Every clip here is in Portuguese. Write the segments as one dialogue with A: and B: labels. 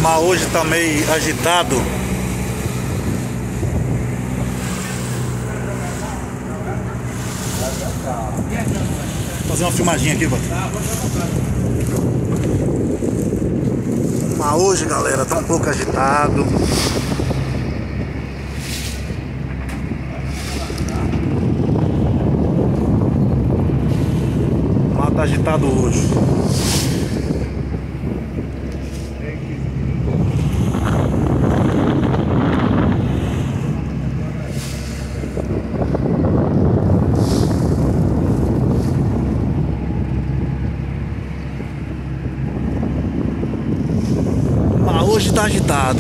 A: mar hoje tá meio agitado. Vou fazer uma filmadinha aqui, bota. O mar hoje, galera, tá um pouco agitado. O mar tá agitado hoje. Hoje tá agitado.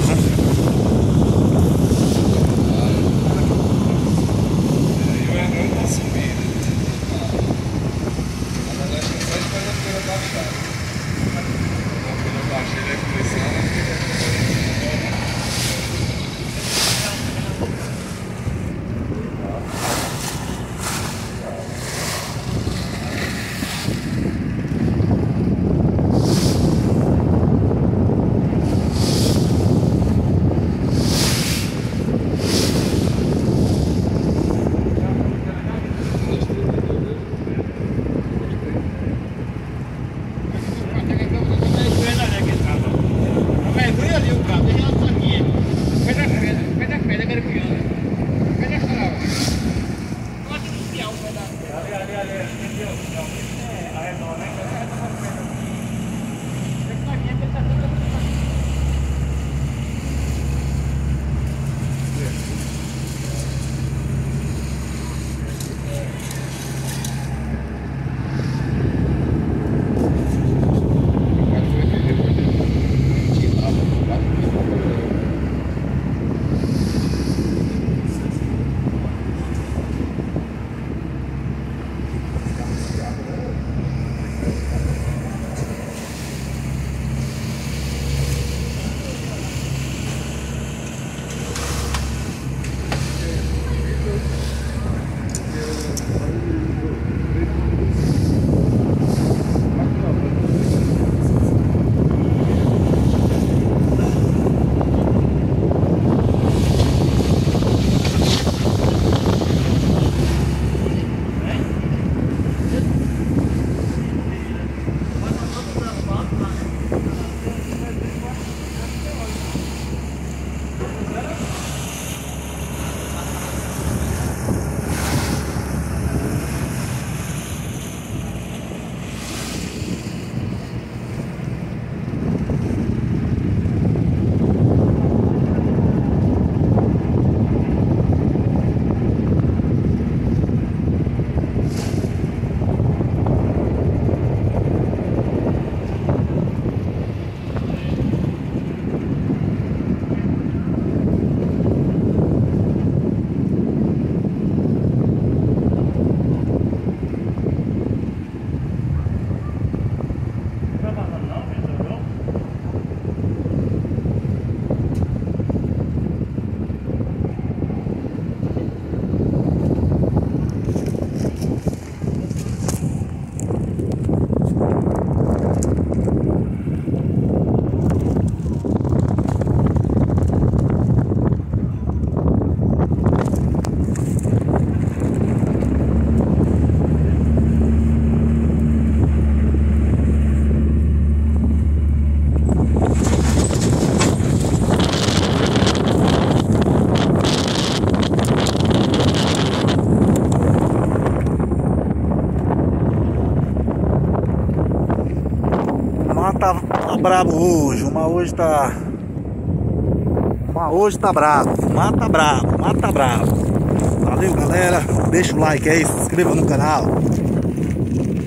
A: Tá brabo hoje, o mar hoje tá. O mar hoje tá brabo, o mar tá brabo, o mar tá brabo. Valeu, galera, deixa o like aí, se inscreva no canal.